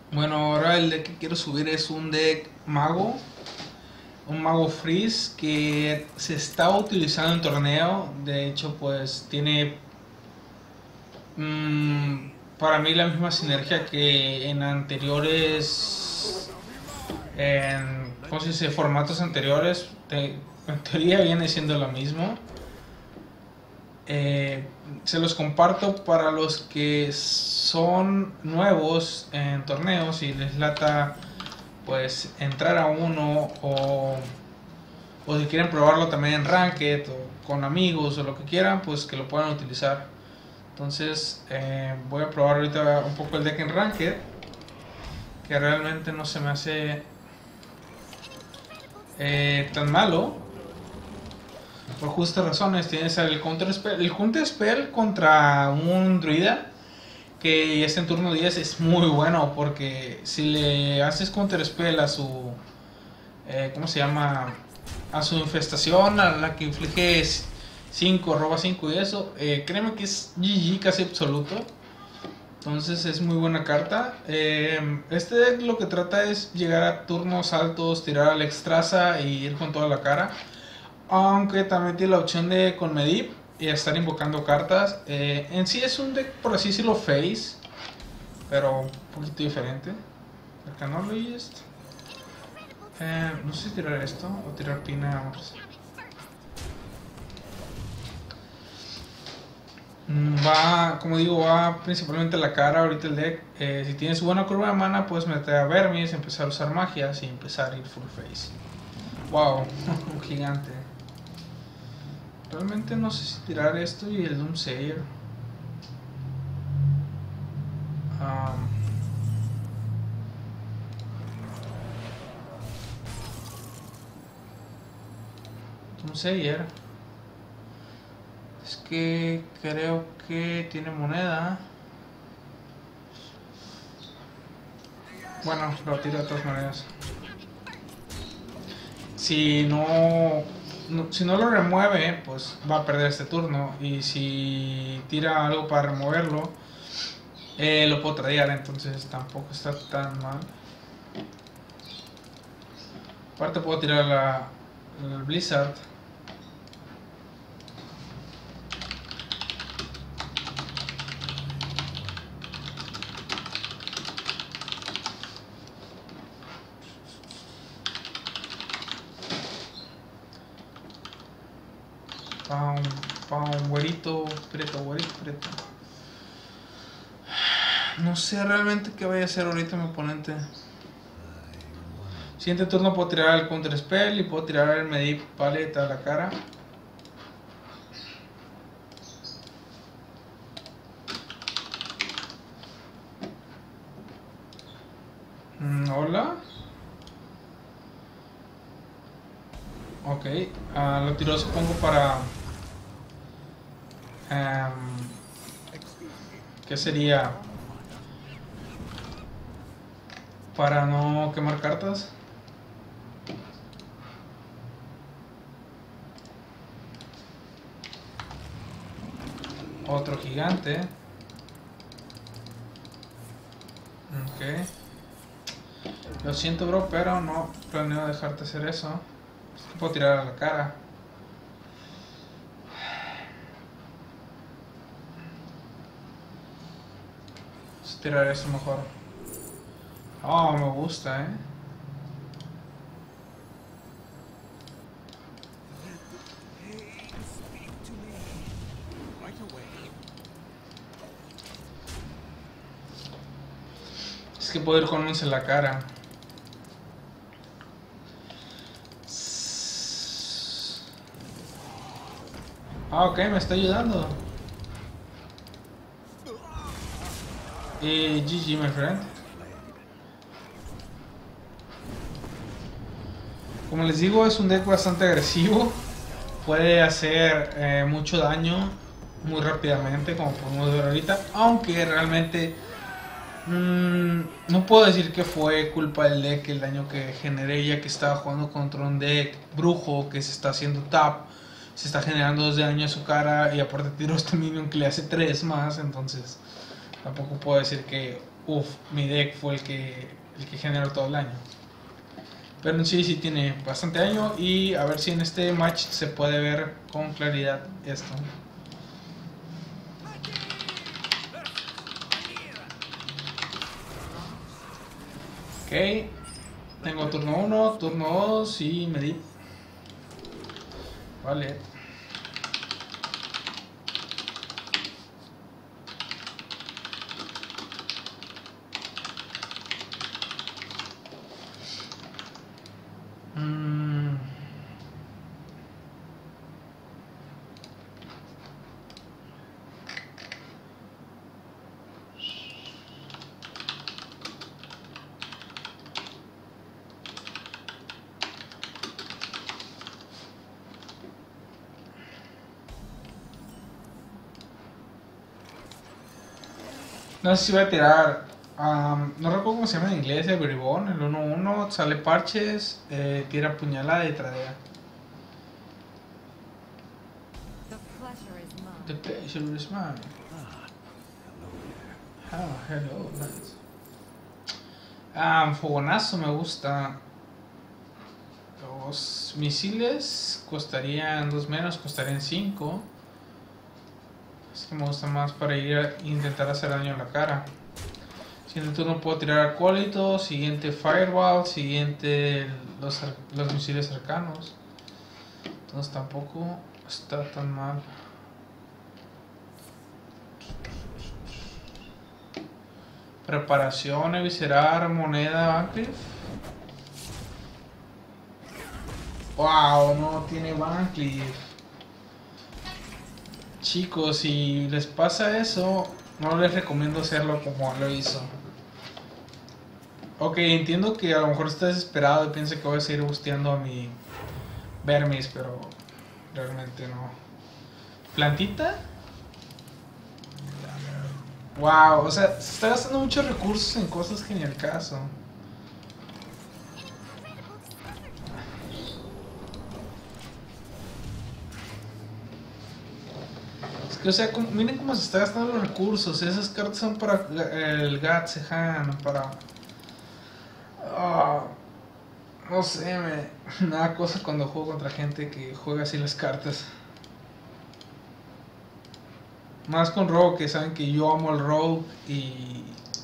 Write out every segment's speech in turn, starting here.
Bueno, ahora el deck que quiero subir es un deck mago, un mago freeze que se está utilizando en torneo. De hecho, pues tiene para mí la misma sinergia que en anteriores, ¿cómo se dice? Formatos anteriores. En teoría viene siendo lo mismo. Eh, Se los comparto para los que son nuevos en torneos y les lata pues entrar a uno, o si quieren probarlo también en Ranked o con amigos o lo que quieran, pues que lo puedan utilizar. Entonces voy a probar ahorita un poco el deck en Ranked, que realmente no se me hace tan malo. Por justas razones, tienes el counter spell contra un druida que es en turno 10, es muy bueno, porque si le haces counter spell a su ¿cómo se llama? A su infestación, a la que inflige 5, roba 5 y eso, créeme que es GG casi absoluto. Entonces es muy buena carta. Este deck lo que trata es llegar a turnos altos, tirar al extraza y ir con toda la cara. Aunque también tiene la opción de con Medivh y estar invocando cartas. En sí es un deck, por así decirlo, face, pero un poquito diferente. Arcanologist. No sé si tirar esto o tirar Pina. Va, como digo, va principalmente la cara ahorita el deck. Si tienes buena curva de mana, puedes meter a Vermis, empezar a usar magias y empezar a ir full face. Wow, un gigante. Realmente no sé si tirar esto y el Doomsayer. Um, Doomsayer. Es que creo que tiene moneda. Bueno, lo tiro de todas maneras. Si si no lo remueve, pues va a perder este turno. Y si tira algo para removerlo, lo puedo tradear. Entonces tampoco está tan mal. Aparte puedo tirar el Blizzard. Güerito, preto, güerito, preto. No sé realmente qué vaya a hacer ahorita mi oponente. Siguiente turno puedo tirar el counter spell y puedo tirar el Medivh Palette a la cara. Hola. Ok, lo tiro supongo para... ¿qué sería? Para no quemar cartas. Otro gigante. Ok. Lo siento, bro, pero no planeo dejarte hacer eso. Es que puedo tirar a la cara. Vamos a tirar eso mejor. Oh, me gusta, Es que puedo ir con once en la cara. Ok, me está ayudando. GG, my friend. Como les digo, es un deck bastante agresivo. Puede hacer mucho daño muy rápidamente, como podemos ver ahorita. Aunque realmente no puedo decir que fue culpa del deck el daño que generé, ya que estaba jugando contra un deck brujo que se está haciendo tap. Se está generando 2 de daño a su cara y aparte tiro este minion que le hace 3 más. Entonces tampoco puedo decir que Uf, mi deck fue el que generó todo el daño. Pero en sí, sí tiene bastante daño. Y a ver si en este match se puede ver con claridad esto. Ok. Tengo turno 1, turno 2 y me di. Vale. No sé si voy a tirar. No recuerdo cómo se llama en inglés el bribón. El 1-1 sale parches, tira puñalada y tradea. The pleasure is mine. Hello, nice. Fogonazo me gusta. Los misiles costarían 2 menos, costarían 5. Es que me gusta más para ir a intentar hacer daño en la cara. Siguiente turno puedo tirar acólito, siguiente firewall, siguiente los misiles cercanos. Entonces tampoco está tan mal. Preparación, eviscerar, moneda, Bancliff. Wow, no tiene Bancliff. Chicos, si les pasa eso, no les recomiendo hacerlo como lo hizo. Ok, entiendo que a lo mejor está desesperado y piensa que voy a seguir busteando a mi Vermis, pero realmente no. ¿Plantita? Wow, o sea, se está gastando muchos recursos en cosas que ni al caso. Es que, o sea, miren cómo se está gastando los recursos. Esas cartas son para el Gatsehan, para... no sé, me da cosa cuando juego contra gente que juega así las cartas. Más con Rogue, que saben que yo amo el Rogue y...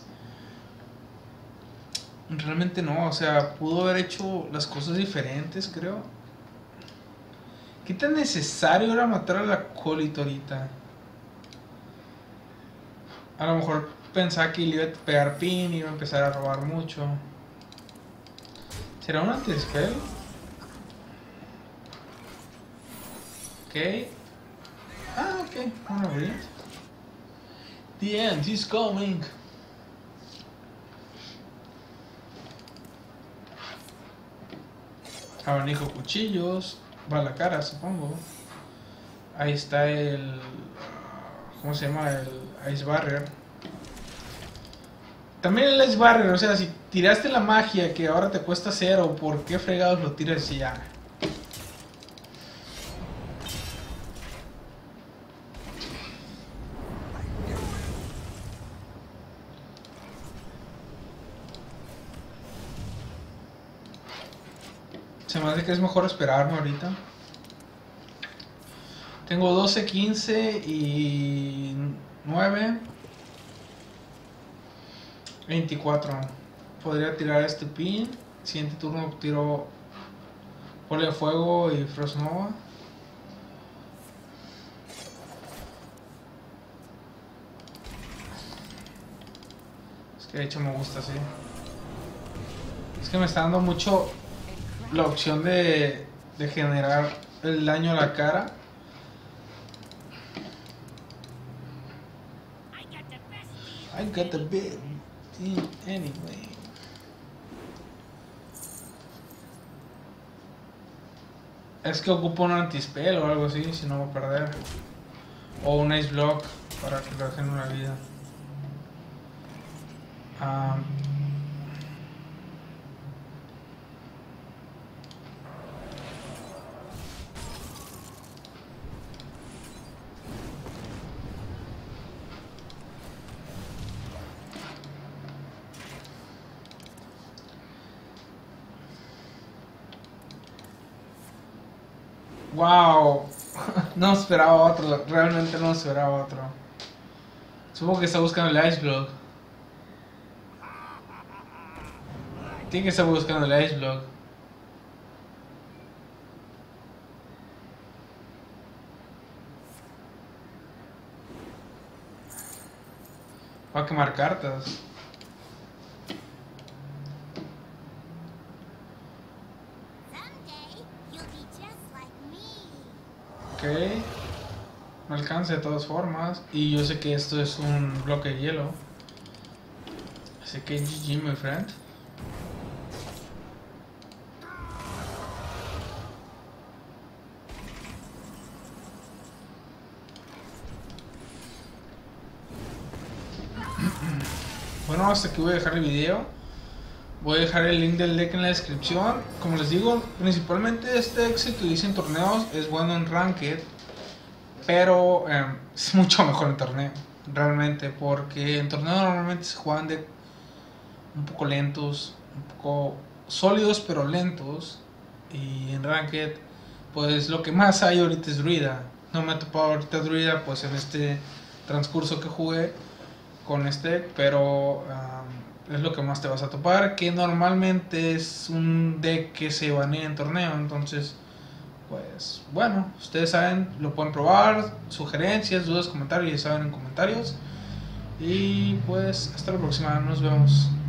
Realmente no, o sea, pudo haber hecho las cosas diferentes, creo. ¿Qué tan necesario era matar a la acólito ahorita? A lo mejor pensaba que le iba a pegar pin y iba a empezar a robar mucho. ¿Será un anti-spell? Ok. Ok, bueno, bien. The end is coming. Abanico cuchillos. Va a la cara, supongo. Ahí está el... ¿Cómo se llama? El Ice Barrier. También el Ice Barrier, o sea, si tiraste la magia que ahora te cuesta 0, ¿por qué fregados lo tiras ya? Se me hace que es mejor esperarme ahorita. Tengo 12, 15 y 9. 24. Podría tirar este pin. Siguiente turno tiro Fuego y Frost Nova. Es que de hecho me gusta así. Es que me está dando mucho la opción de generar el daño a la cara. I got the bit anyway. Es que ocupo un anti-spell o algo así, si no voy a perder. O un Ice Block para que lo dejen una vida. Wow, no esperaba otro, realmente no esperaba otro. Supongo que está buscando el Ice Block. Tiene que estar buscando el Ice Block. Va a quemar cartas. Ok. Me alcanza de todas formas. Y yo sé que esto es un bloque de hielo. Así que GG, my friend. Bueno, hasta aquí voy a dejar el video. Voy a dejar el link del deck en la descripción. Como les digo, principalmente este deck se utiliza en torneos. Es bueno en Ranked. Pero es mucho mejor en torneo. Realmente. Porque en torneo normalmente se juegan de un poco lentos. Un poco sólidos pero lentos. Y en Ranked pues lo que más hay ahorita es Druida. No me ha topado ahorita Druida pues en este transcurso que jugué con este deck, pero es lo que más te vas a topar, que normalmente es un deck que se banea en torneo. Entonces pues bueno, ustedes saben, lo pueden probar, sugerencias, dudas, comentarios, ya saben, en comentarios. Y pues hasta la próxima, nos vemos.